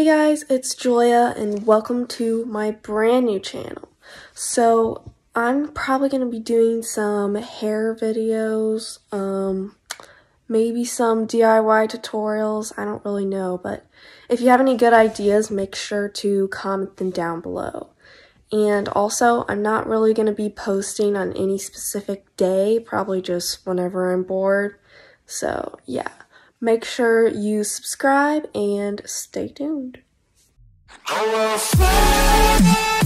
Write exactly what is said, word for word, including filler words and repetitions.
Hey guys, it's Julia and welcome to my brand new channel. So I'm probably going to be doing some hair videos, um, maybe some D I Y tutorials, I don't really know, but if you have any good ideas, make sure to comment them down below. And also, I'm not really going to be posting on any specific day, probably just whenever I'm bored. So yeah, make sure you subscribe and stay tuned.